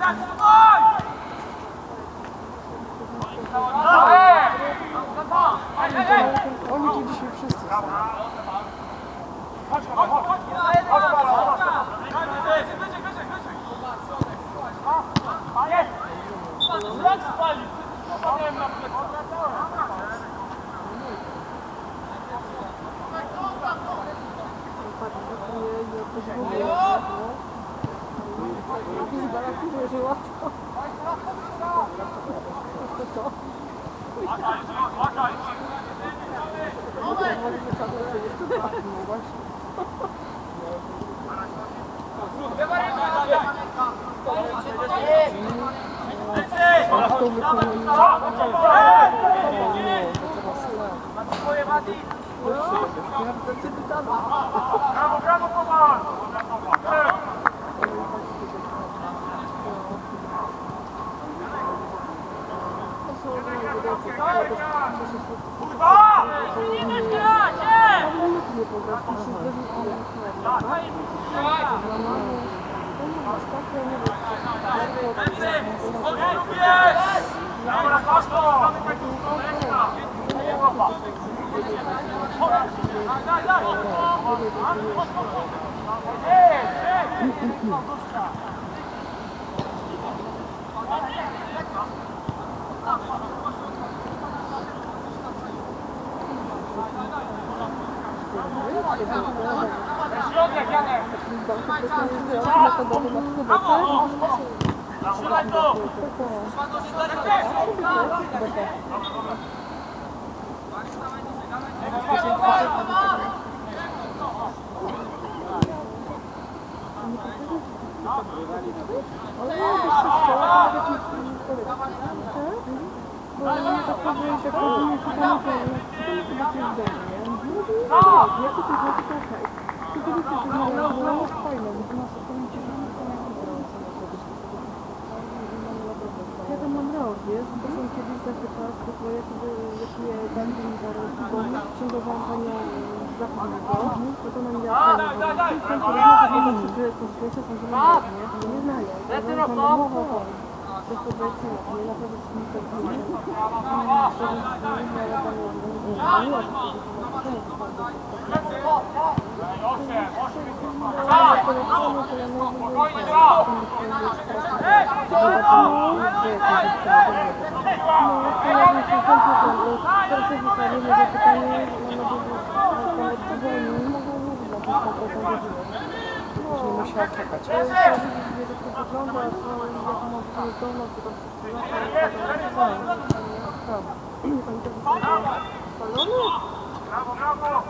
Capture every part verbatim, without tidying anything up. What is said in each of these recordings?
Oni tu dzisiaj wszyscy są. Brawo, brawo, Poman! Kurwa! Dobra, prosto! Daj, daj! Środek, Janek! Trzymaj to! Ja tam mam rok, wiesz, bo są kiedyś zapytać, bo jakby jaki będzie mi zaraz, bo księgowałam panią zachodniego, to to nam miała pani, to jest tam zobaczyć, że to świecie są zielone, nie? Nie znają, to tam mowa to jest powiedzmy, nie naprawdę z tym tak nie wiem, nie musiała czekać. Ale to widzisz, jak to wygląda, to jak ma wygląda, to tam Brawo, brawo!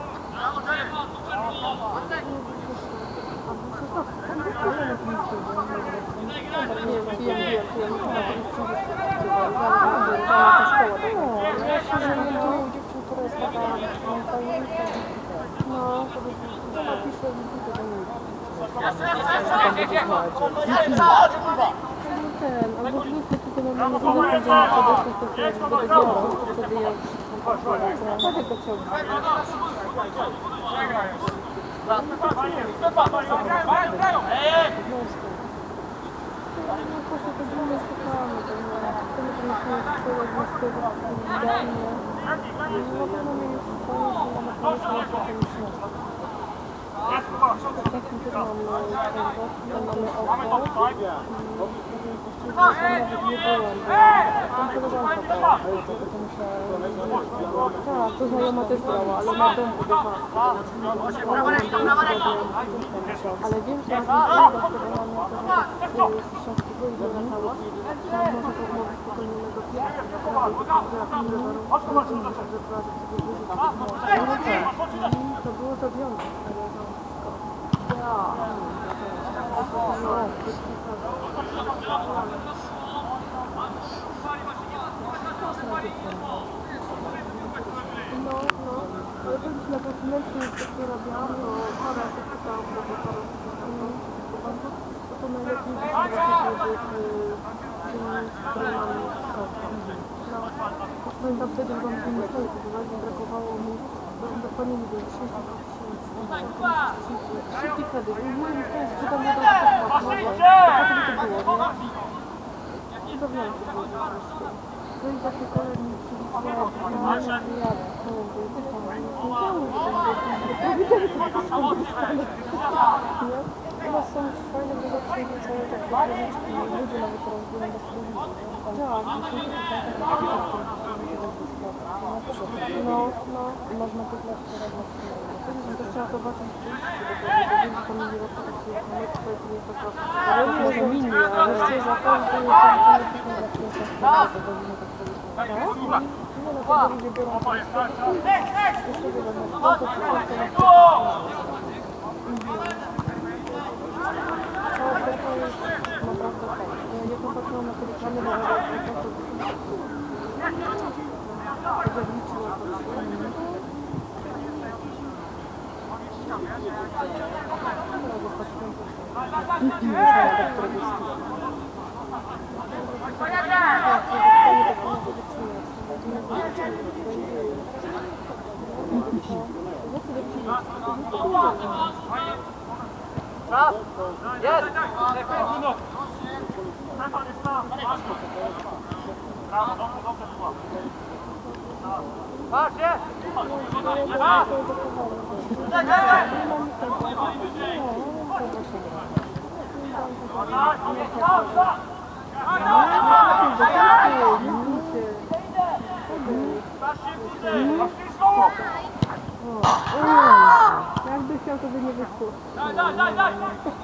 no, to by napiszę i to nie ten, albo wrócę tylko na mnie na podeszłe, to się będę biorą, to wtedy ja tak jak to chciałbym. No proszę, to było niespokojne, to nie musimy szkołę wnioskować idealnie. Na pewno mnie nie przypomnę, że mam na pewno nie przypomnę. Tak jak my mamy mamy oko i tam nawet nie byłam, bo tam koleżanka brała, to musiała... Tak, to znajoma też brała, ale na domu bywa. Ale wiem, że jak nie przyjdę, to mam na to, że z Śląskiego i wracała, tam może to umówić spokojnie negocjacje, to było zrobione. No, no, ale byliśmy na konsumencie, co robiłam, to para się pytała, bo para to to najlepiej właśnie żeby z tymi stronami skąpa. No, pamiętam wtedy, że mam z nimi szkoły, to właśnie brakowało mi, dokładnie nie wiem, trzydzieści tysięcy. Szybki kredyt. I mówię, że tam nie da się to potem to było, nie? cudownianki były po prostu. No i takie kolorniki, ja wyjadę, to były takie, nie wiedziałem, że to będzie nie? Teraz są fajne, bo zawsze wracają takie krawiczki i ludzie nawet rozbiją bez telewizji, nie? Tak, myślę, że to tak naprawdę no, no. I można tych lat teraz na przykład. Ja też chciałam zobaczyć gdzieś, żeby to mi było takie lekko, nie to po prostu. Ale nie, że mini, ale chcę za każdy, to nie tylko za pięćset, to godziny tak sobie. Tak? Nie, no to ludzie biorą to z tego, i sobie będą to, to wszystko na przykład. To jest naprawdę fajne. Ja popatrzyłam na te reklamy, bo ja po prostu tak jak liczyła to wszystko. Raz! Jest! Brawo, dobrze, dobrze była. Patrz, jest! Raz! Daj, daj, daj! Jakby chciał, to by nie wyszło. Daj, daj, daj, daj!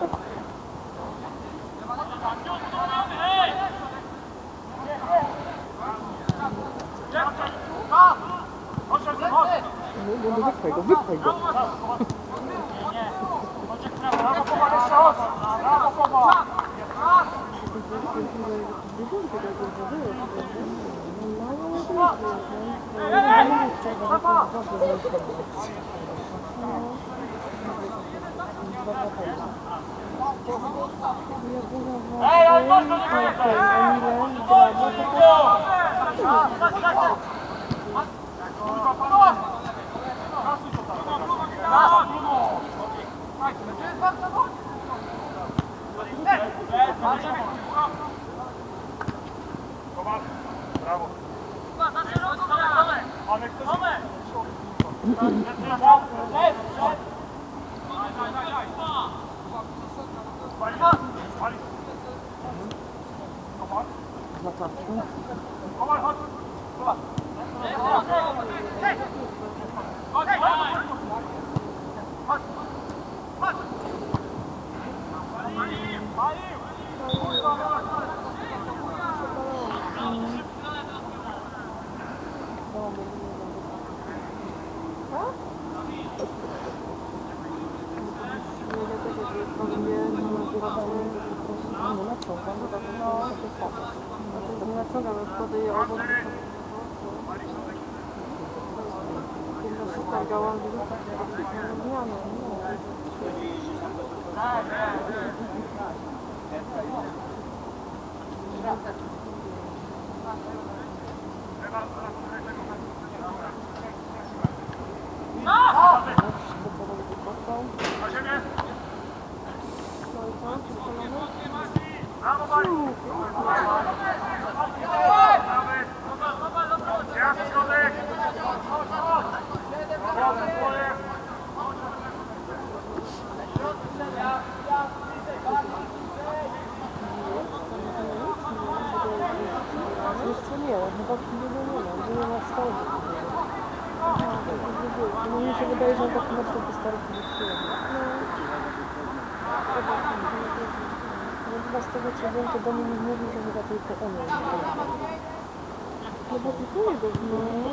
No, no wypchaj go, wypchaj go. Brawo, Kuba, jeszcze ostro! Brawo, Kuba! Ej, ale to nie brawo. Mamy ktoś? Nie naciągam, jak podaję owoc. Jedna szuka gałązi, zmiany. Na ziemię! No i co? Przeszkolony? Brawo, Bali! Zjazd środek! Jeszcze nie, chyba nie było, nie było na stole. No mi się wydaje, że na takim meczu to stary wyszło. No chyba z tego co wiem, to Dominik mówił, że chyba tylko on jest. No bo pikuje go w nim.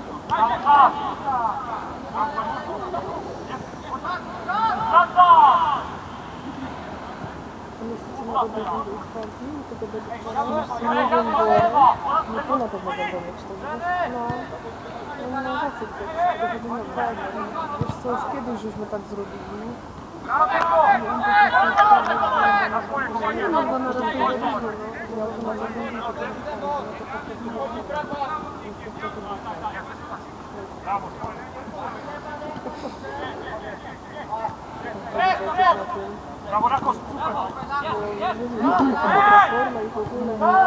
On jest co na dobry dzień utwardził, to go będzie utwardził. Nie wiem, bo nie to na pewno będą mieć to, wiesz? No, no na zawsze to jest wiesz co, już kiedyś żeśmy tak zrobili. No bo na rozwiązaliśmy, no. Ja już na rozwiązaliśmy, to Brawo, brawo, Rakos, super! forma i w ogóle,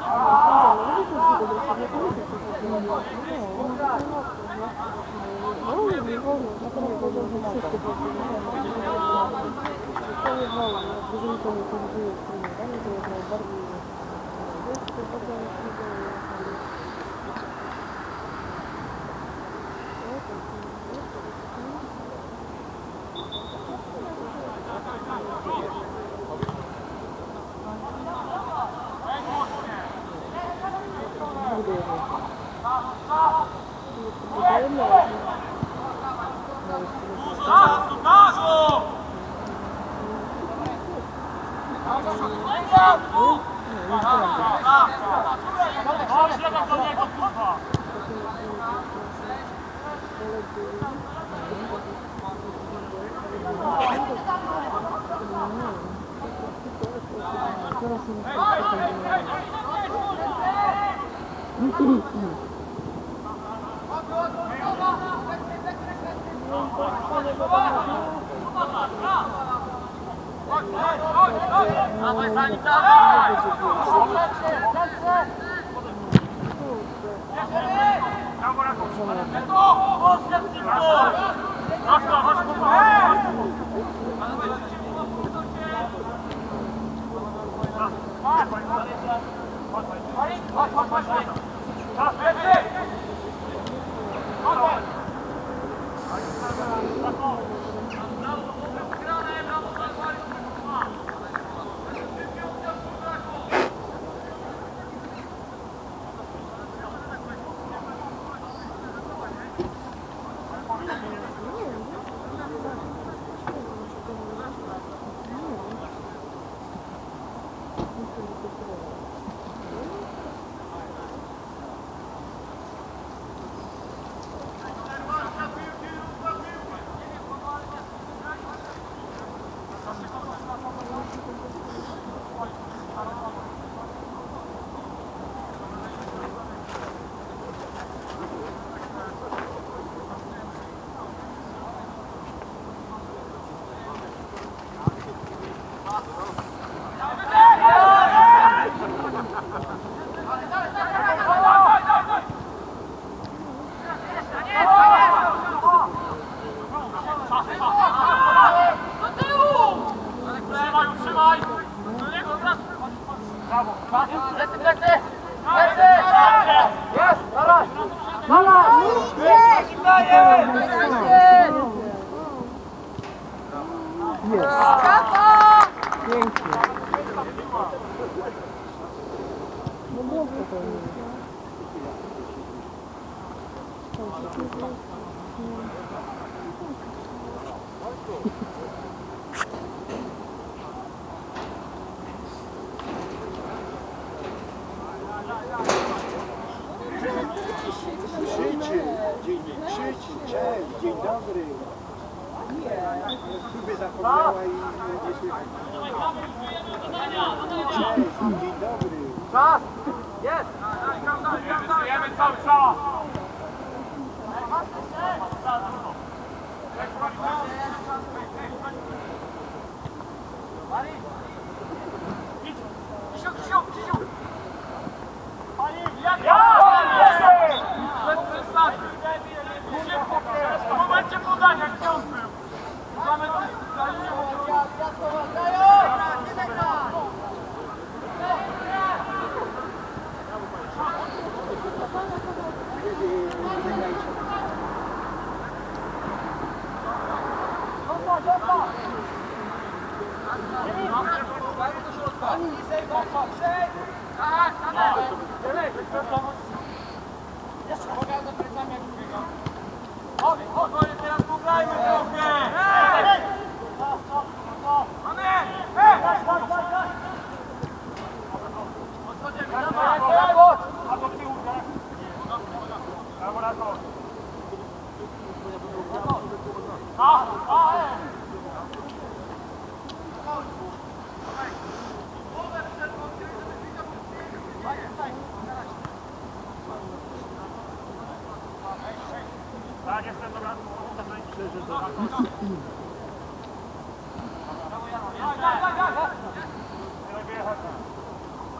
Tak,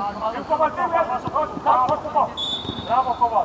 Kowal, ty wiesz, chodź, chodź, chodź. Brawo, Kowal.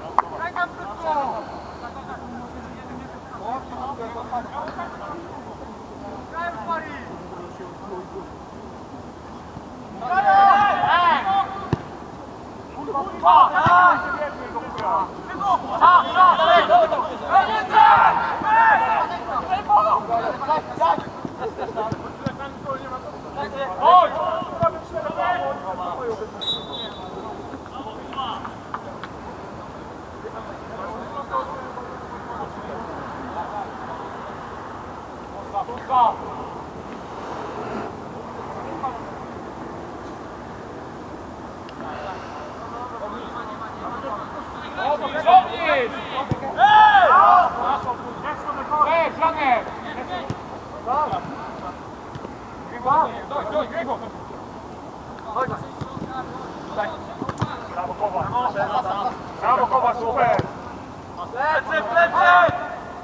Brawo, Kowal. Brawo, Kowal, super. Plecy, plecy!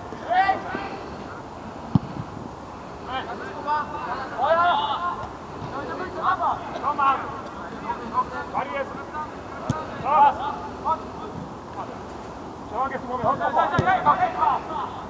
Tomasz! Mariusz! Czas! Przełagę tu mamy, chodź, chodź, chodź!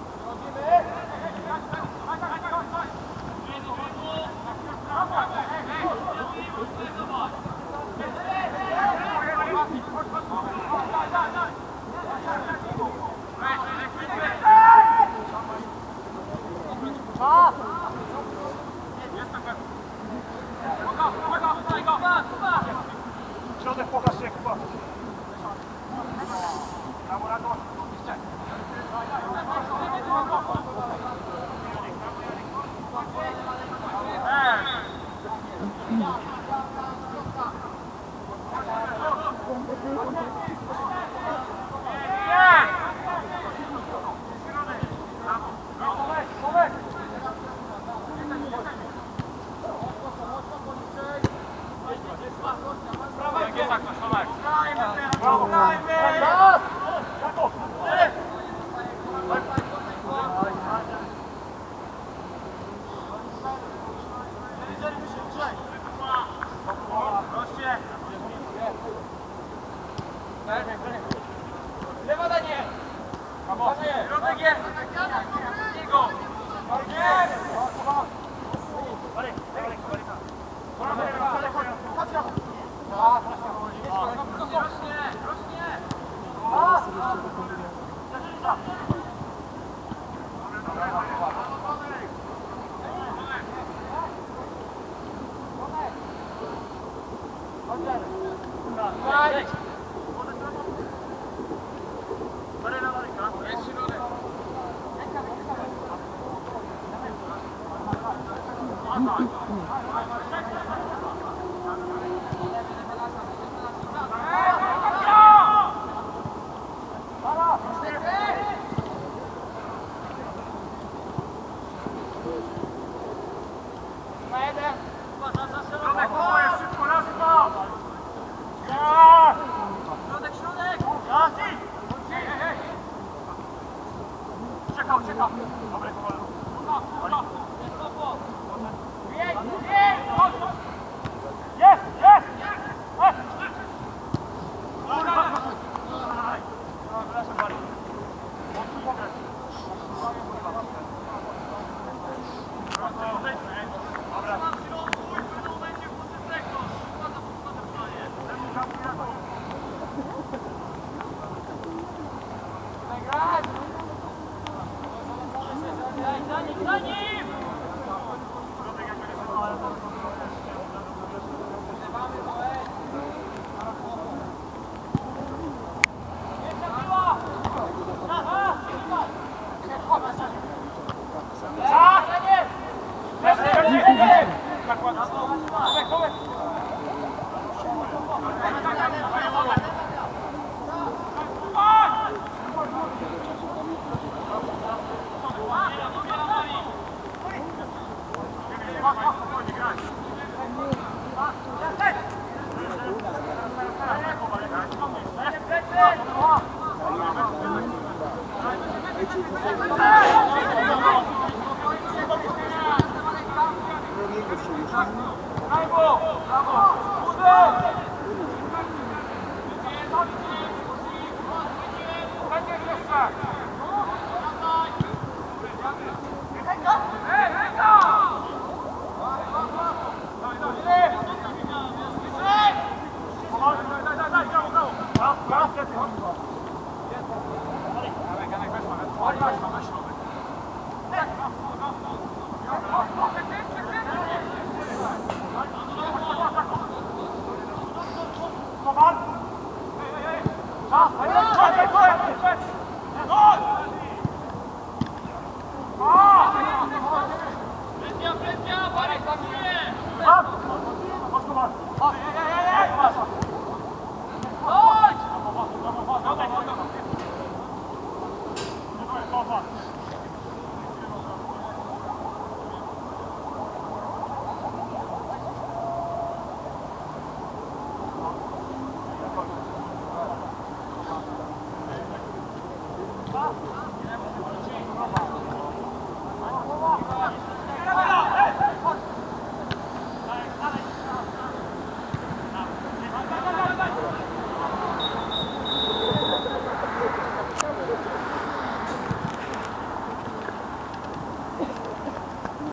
Środek, pokaż się, Kuba. Brawo, Rado. Brawo! Raz! Jako! Lewa Daniel! Środek jest! Niego! Czekał, czekał. Dobre, Kowal. Jest, jest! Brawo! Brawo! Stop!